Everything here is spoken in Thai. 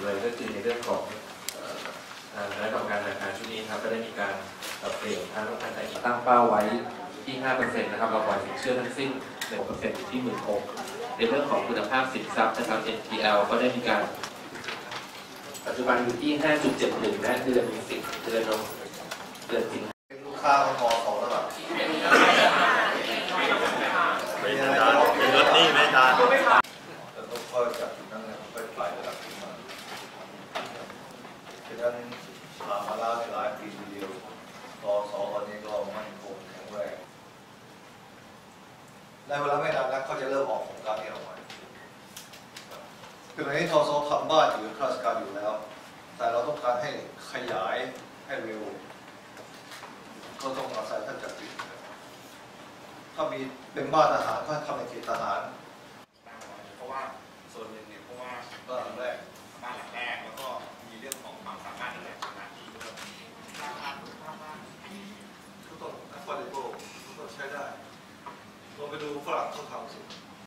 เลยก็คือในเรื่องของคณะกรรมการธนาคารชุดนี้ครับก็ได้มีการเปลี่ยนทางโรงการตั้งเป้าไว้ที่ 5% นะครับเราปล่อยสินเชื่อทั้งสิ้น 1% อยู่ที่ 16,000 ในเรื่องของคุณภาพสินทรัพย์นะครับ NPL ก็ได้มีการปัจจุบันอยู่ที่ 5.71 และเดือนมี10เดือนสิงหาคมลูกค้าของของระดับเป็นรถนี่ไหมตาเราต้องค่อยจับจุดนั้นแล้วค่อยไประดับขึ้นมาฉะนั้นผ่านมาแล้วในหลายปีทีเดียวสวันนี้ก็มั่นคงแข็งแรงในเวลาไม่นานนักเขาจะเริ่มออกโครงการนี้ออกมาคือตอนนี้ทสทำบ้านอยู่ข้าราชการอยู่แล้วแต่เราต้องการให้ขยายให้เร็วก็ต้องอาศัยท่านจักริดถ้ามีเป็นบ้านทหารก็ทำในเขตทหารเพราะว่าส่วนหนึ่งเนี่ยเพราะว่าบ้านหลังแรกแล้วก็มีเรื่องของความสามารถในการทำงานที่ด้วยทุกต้นนักฟาร์มโก้ทุกต้นใช้ได้ลองไปดูฝรั่งเขาทำสิ